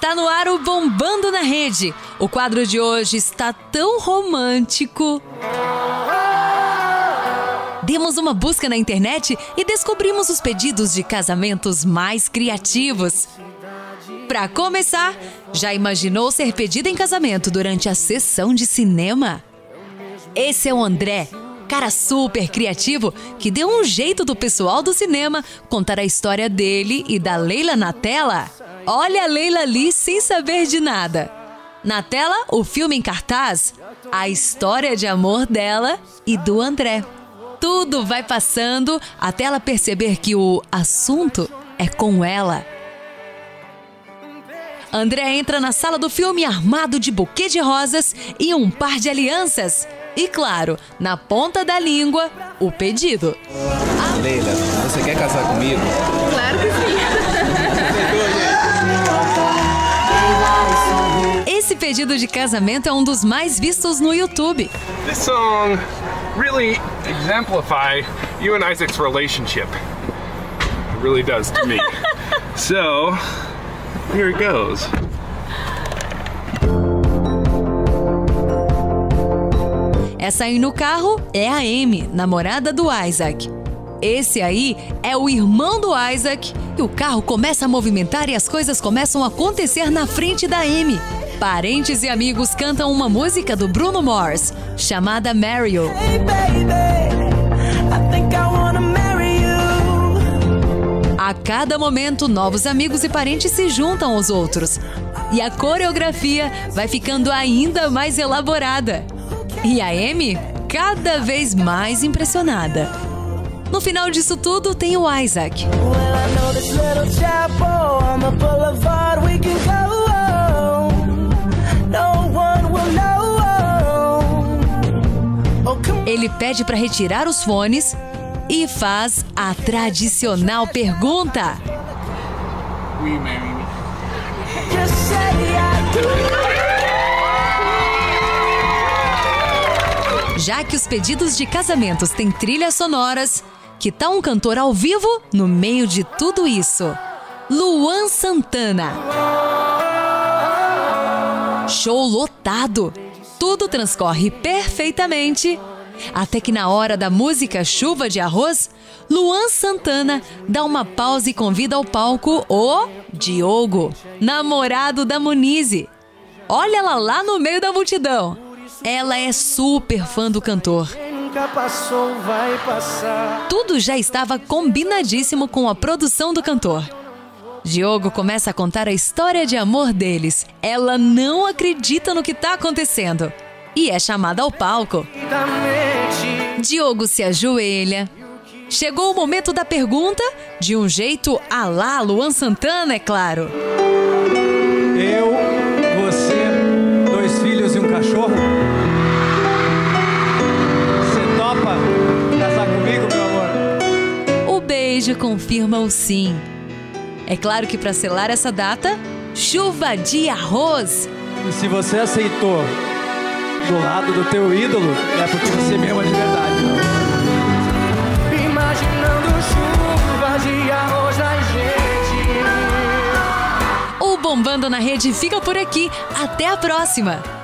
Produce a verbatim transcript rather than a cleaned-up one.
Está no ar o Bombando na Rede. O quadro de hoje está tão romântico. Demos uma busca na internet e descobrimos os pedidos de casamentos mais criativos. Para começar, já imaginou ser pedida em casamento durante a sessão de cinema? Esse é o André, cara super criativo que deu um jeito do pessoal do cinema contar a história dele e da Leila na tela. Olha a Leila ali sem saber de nada. Na tela, o filme em cartaz, a história de amor dela e do André. Tudo vai passando até ela perceber que o assunto é com ela. André entra na sala do filme armado de buquê de rosas e um par de alianças. E claro, na ponta da língua, o pedido. Ah. Leila, você quer casar comigo? Claro que sim. Esse pedido de casamento é um dos mais vistos no YouTube. This song really exemplify you and Isaac's relationship. It really does to me. So, here it goes. Essa aí no carro é a Amy, namorada do Isaac. Esse aí é o irmão do Isaac e o carro começa a movimentar e as coisas começam a acontecer na frente da Amy. Parentes e amigos cantam uma música do Bruno Mars, chamada Marry You. A cada momento, novos amigos e parentes se juntam aos outros. E a coreografia vai ficando ainda mais elaborada. E a Amy, cada vez mais impressionada. No final disso tudo, tem o Isaac. Ele pede para retirar os fones e faz a tradicional pergunta. Will you marry me? Já que os pedidos de casamentos têm trilhas sonoras, que tal um cantor ao vivo no meio de tudo isso? Luan Santana. Show lotado. Tudo transcorre perfeitamente, até que na hora da música Chuva de Arroz, Luan Santana dá uma pausa e convida ao palco o Diogo, namorado da Munize. Olha ela lá no meio da multidão. Ela é super fã do cantor. Tudo já estava combinadíssimo com a produção do cantor. Diogo começa a contar a história de amor deles. Ela não acredita no que está acontecendo e é chamada ao palco. Diogo se ajoelha. Chegou o momento da pergunta, de um jeito à la Luan Santana, é claro. Eu, você, dois filhos e um cachorro? Você topa casar comigo, meu amor? O beijo confirma o sim. É claro que para selar essa data, chuva de arroz. E se você aceitou do lado do teu ídolo, é porque você me ama de verdade. Imaginando chuva de arroz na gente. O Bombando na Rede fica por aqui. Até a próxima!